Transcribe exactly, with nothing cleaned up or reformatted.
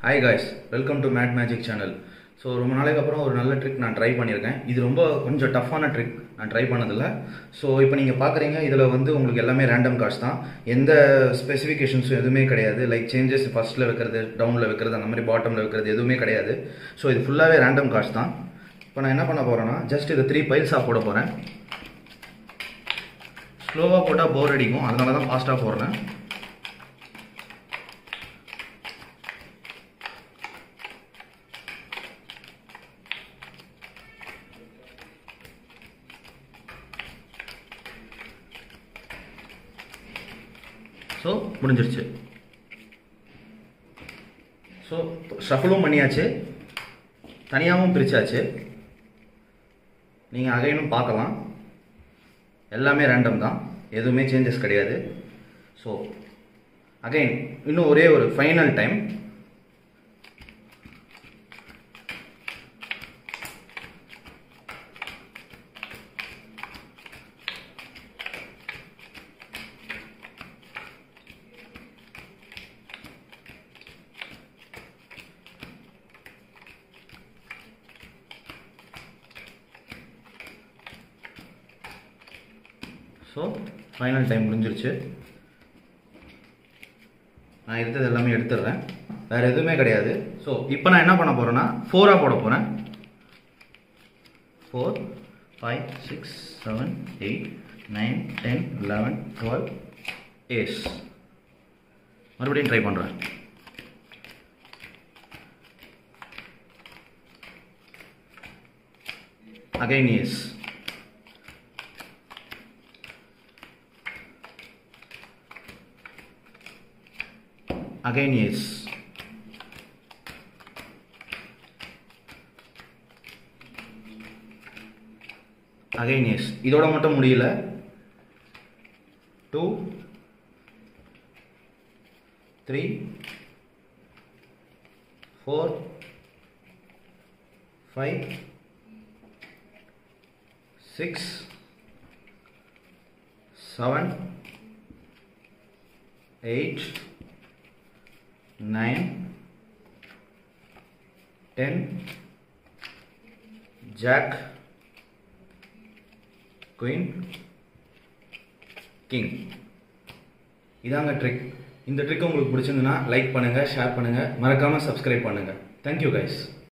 Hi guys, welcome to Mad Magic channel. So ரொம்ப நாளைக்கு அப்புறம் ஒரு நல்ல ட்ரிக் நான் ட்ரை பண்ணியிருக்கேன். இது ரொம்ப கொஞ்சம் டஃப்பான ட்ரிக் நான் ட்ரை பண்ணதில்லை. ஸோ இப்போ நீங்கள் பார்க்குறீங்க இதில் வந்து உங்களுக்கு எல்லாமே ரேண்டம் கார்ட்ஸ் தான். எந்த ஸ்பெசிஃபிகேஷன்ஸும் எதுவுமே கிடையாது. லைக் சேஞ்சஸ் ஃபஸ்ட்டில் வைக்கிறது, டவுனில் வைக்கிறது, அந்த மாதிரி பாட்டமில் வைக்கிறது எதுவுமே கிடையாது. ஸோ இது ஃபுல்லாகவே ரேண்டம் கார்ட்ஸ் தான். இப்போ நான் என்ன பண்ண போகிறேன்னா ஜஸ்ட் இதை த்ரீ பைல்ஸாக போட போகிறேன். ஸ்லோவாக போட்டால் போர் அடிக்கும், அதனால தான் ஃபாஸ்ட்டாக போடுறேன். ஸோ முடிஞ்சிருச்சு. ஸோ ஷஃபிலும் பண்ணியாச்சு, தனியாகவும் பிரித்தாச்சு. நீங்கள் அகைனும் பார்க்கலாம், எல்லாமே ரேண்டம் தான், எதுவுமே சேஞ்சஸ் கிடையாது. ஸோ அகைன் இன்னும் ஒரே ஒரு final time. So final time முடிஞ்சிருச்சு. நான் எடுத்தது எல்லாமே எடுத்துடுறேன், வேறு எதுவுமே கிடையாது. ஸோ இப்போ நான் என்ன பண்ண போகிறேன்னா ஃபோராக போட போகிறேன். Four five six seven eight nine ten eleven twelve ace. மறுபடியும் ட்ரை பண்ணுறேன். Again ace. Again yes. Again yes. இதோட மட்டும் முடியல. Two three four five six seven eight nine ten jack queen king. இதாங்க ட்ரிக். இந்த ட்ரிக் உங்களுக்கு பிடிச்சிருந்ததுன்னா like பண்ணுங்க, ஷேர் பண்ணுங்க, மறக்காம சப்ஸ்கிரைப் பண்ணுங்க. Thank you guys.